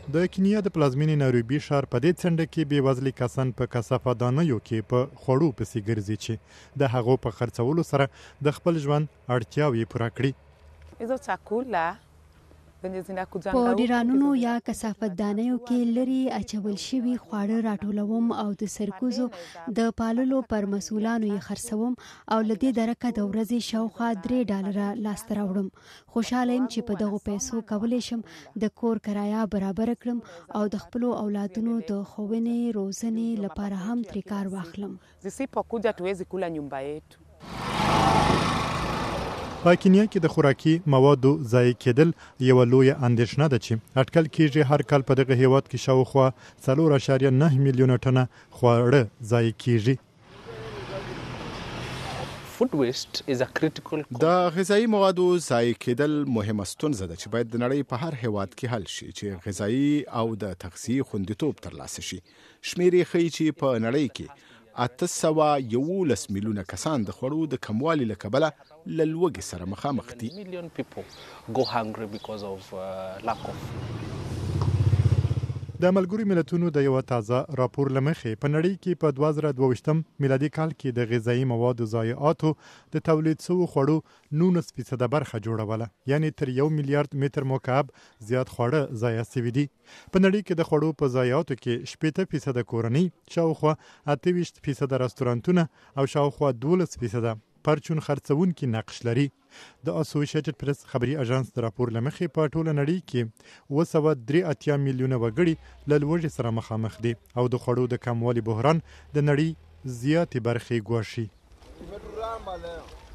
د کینیا د پلازمینې نایروبي ښار په دې څنډه کې بېوزلي کسان په کثافت دانیو کې په خوړو پسې ګرځي چې د هغو په خرڅولو سره د خپل ژوند اړتیاوې پوره کړي. په ډیرانونو یا کثافت دانیو کې لري اچول شوي خواړه راټولوم او د سرکوزو د پاللو پر مسؤلانو یې خرڅوم او له دې درکه د ورځې شاوخوا $3 لاسته راوړم. خوشحاله یم چې په دغو پیسو کولی شم د کور کرایه برابر کړم او د خپلو اولادونو د ښوونې روزنې لپاره هم ترې کار واخلم. په کینیا کې د خوراکي موادو ضایع کېدل یوه لویه اندېښنه ده چې اټکل کېږي هر کال په دغه هېواد کې شاوخوا 4.9 میلیونه ټنه خواړه ضایع کېږي. د غذایي موادو ضایع کېدل مهمه ستونزه ده چې باید د نړۍ په هر هېواد کې حل شي چې غذایي او د تغذیې خوندیتوب ترلاسه شي. شمېر یې ښیي چې په نړۍ کې 811 میلیونه کسان د خوړو د کموالي له کبله له لوږې سره مخامخ دي. د ملګرو ملتونو د یو تازه راپور له مخې په نړۍ کې په 2022 میلادي کال کې د غذایي موادو ضایعاتو د تولید شوو خوړو 19% برخه جوړوله، یعنی تر 1 میلیارډ متر مکعب زیات خواړه ضایع شوي دي. په نړۍ کې د خوړو په ضایعاتو کې 80% کورنۍ، شاوخوا 28% رستورانتونه او شاوخوا 12% پرچون خرڅونکي نقش لري. د اسوسییټډ پریس خبري اژانس د راپور له مخې په ټوله نړۍ کې 283 میلیونه وګړي له لوږې سره مخامخ دي او د خوړو د کموالي بحران د نړۍ زیاتې برخې ګواښي.